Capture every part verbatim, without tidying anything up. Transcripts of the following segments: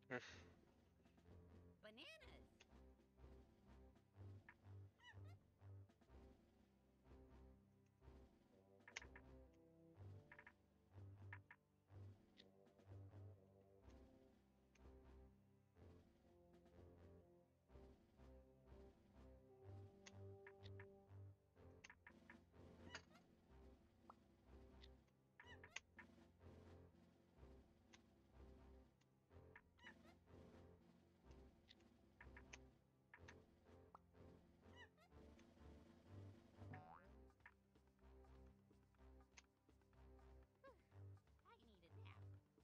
Bananas. I need a nap.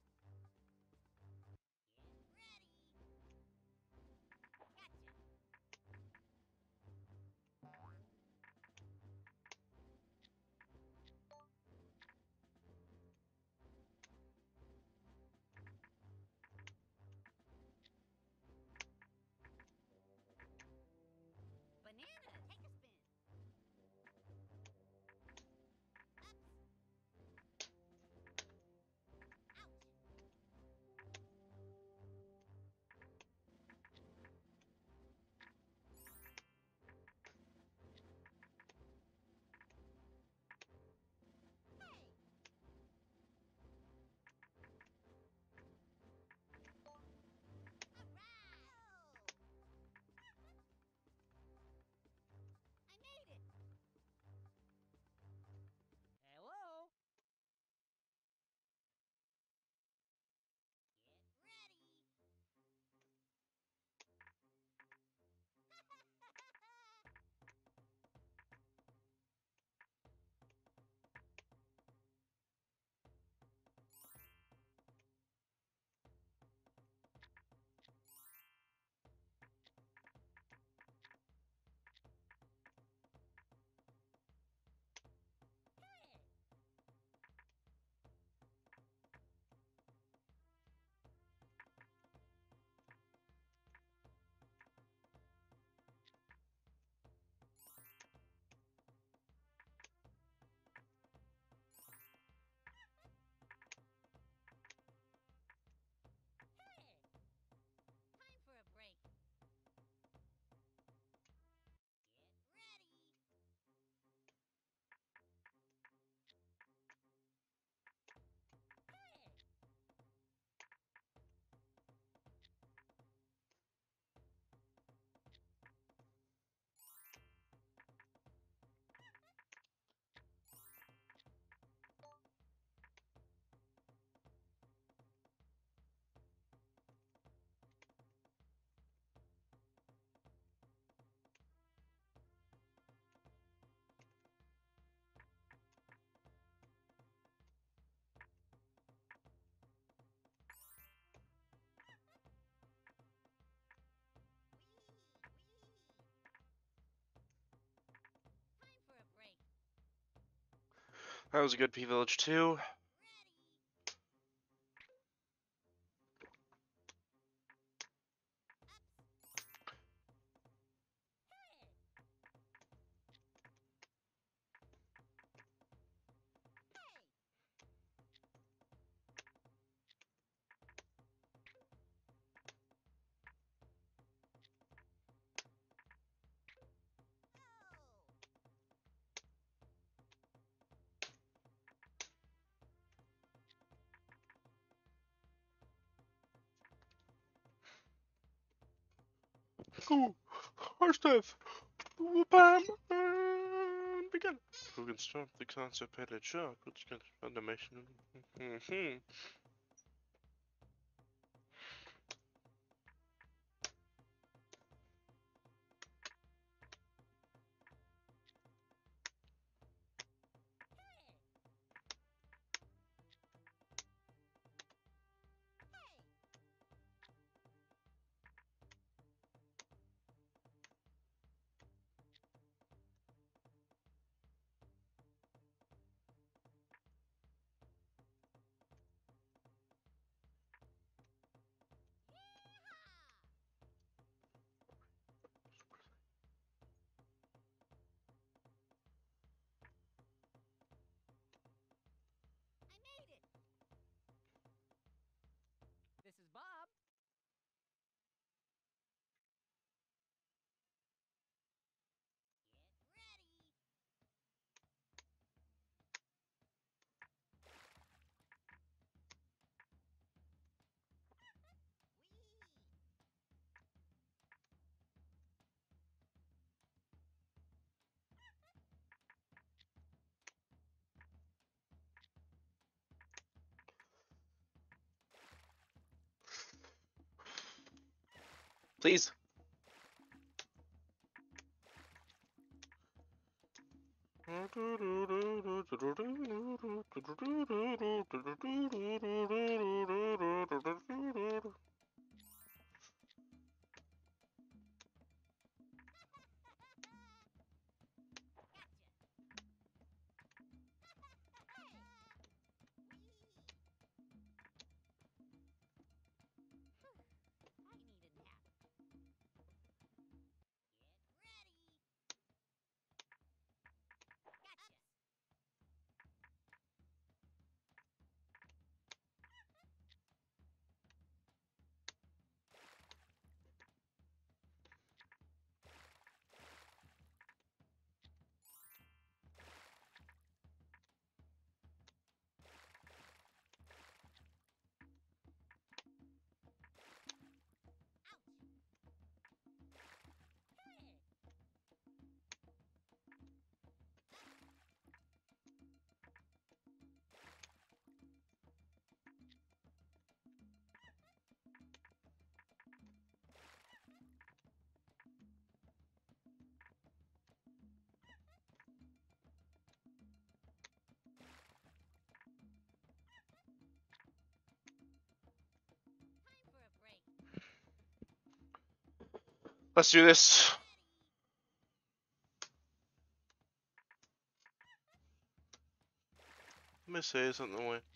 Get ready. Gotcha. Bananas. Take a spin. Ups. Ouch. Hey. All right. I made it. Hello. Get ready. Hey. Hey. Time for a break. Get ready. Hey. Wee, wee. Time for a break. That was a good P Village too. Ready. Ups. Hey. Hey. Oh. Ooh, horse death. Bam, and begin. Who can stop the constipated shock? Which can animation? Mm-hmm. Hey. Hey. Please. Let's do this. Let me say something away.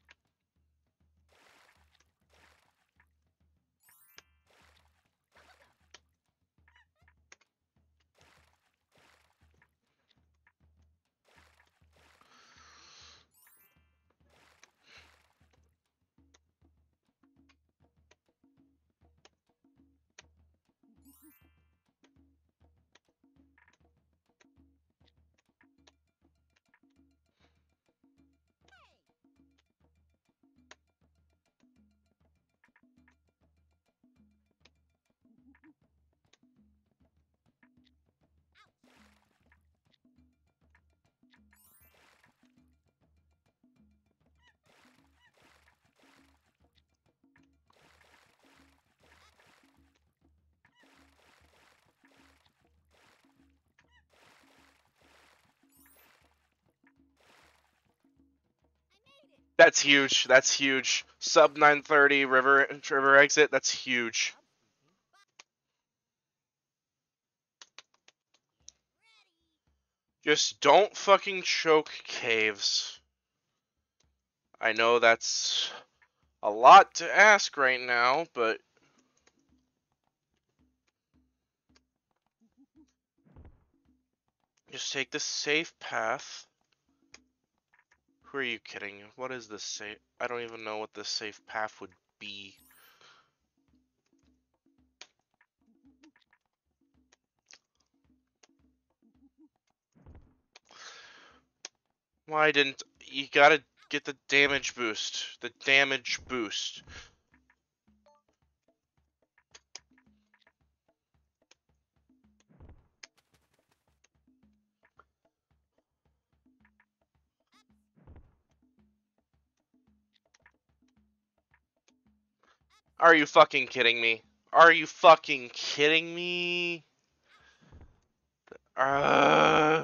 That's huge. That's huge. Sub nine thirty river river exit. That's huge. Just don't fucking choke caves. I know that's a lot to ask right now, but just take the safe path. Who are you kidding? What is this safe? I don't even know what the safe path would be. Why didn't you gotta get the damage boost? The damage boost. Are you fucking kidding me? Are you fucking kidding me? Uh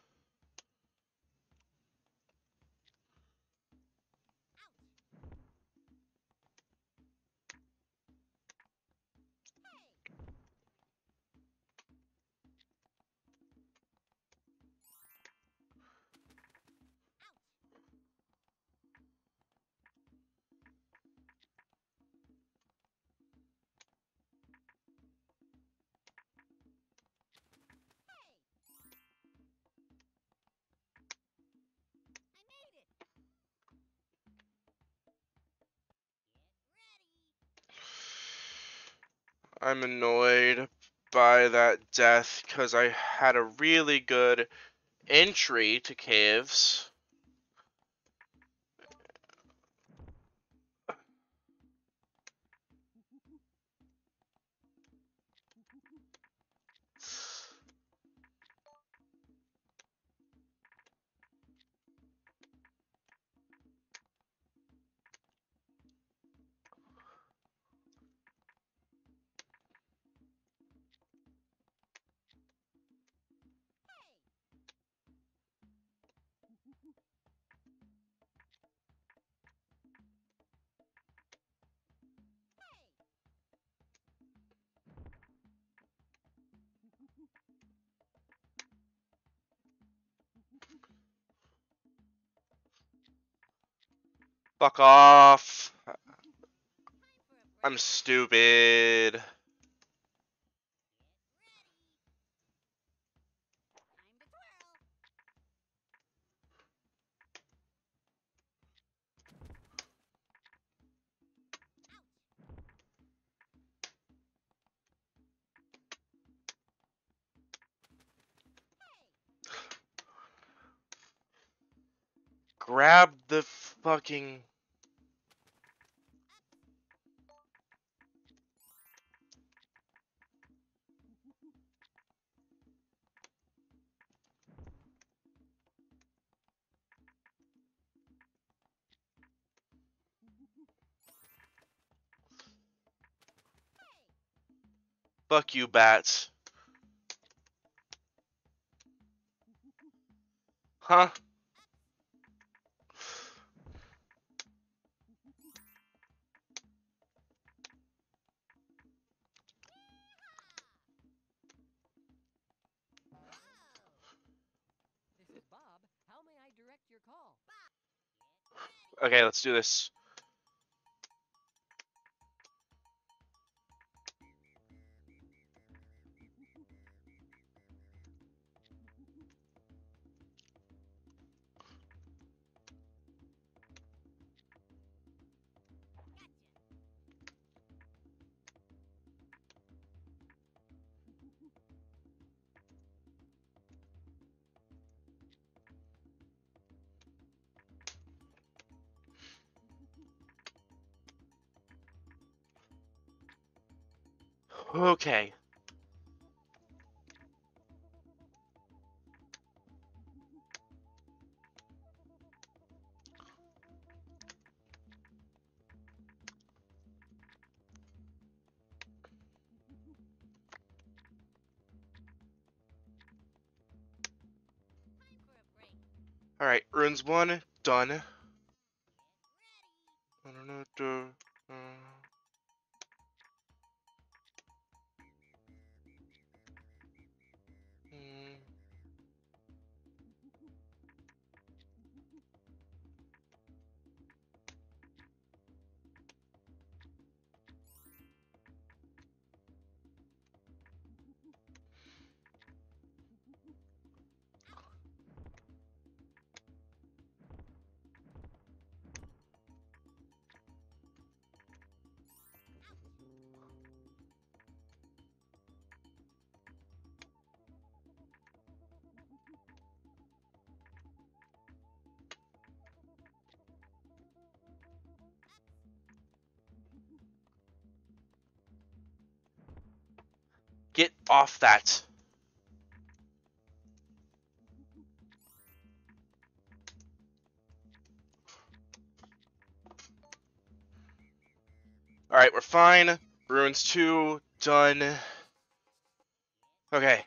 I'm annoyed by that death because I had a really good entry to caves. Fuck off. Time for a break. I'm stupid. Time to twirl. Grab the fucking... Fuck you, bats. Huh? This is Bob. How may I direct your call? Okay, let's do this. Okay. Time for a break. Alright, runes one, done. Ready. I don't know what to... Uh... Hmm. Get off that. Alright, we're fine. Runes two, done. Okay.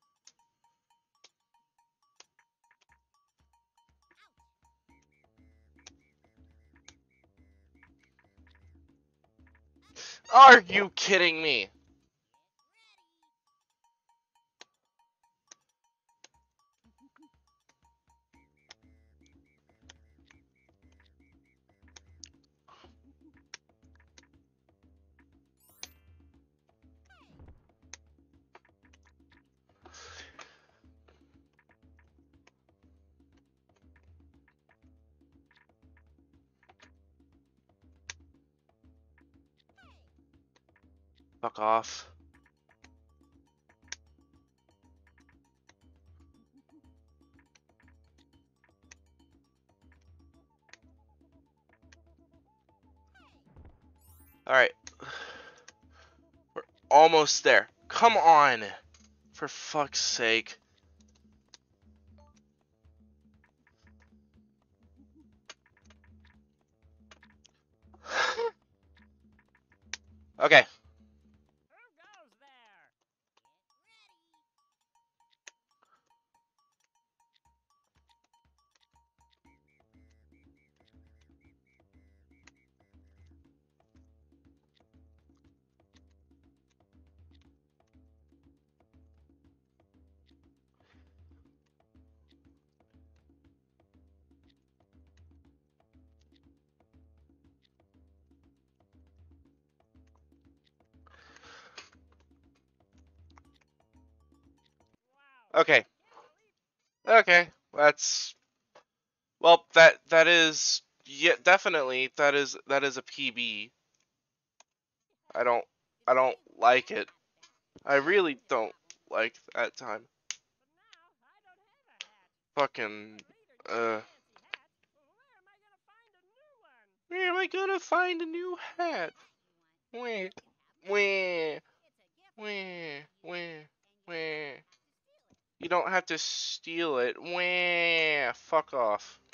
Are you kidding me? Fuck off. Alright. We're almost there. Come on. For fuck's sake. Okay. Who goes there? Okay. Okay. That's well. That that is yeah. Definitely that is that is a P B. I don't I don't like it. I really don't like that time. Fucking uh. Where am I gonna find a new hat? Where? Where? Where? Where? Where? You don't have to steal it. Where? Fuck off.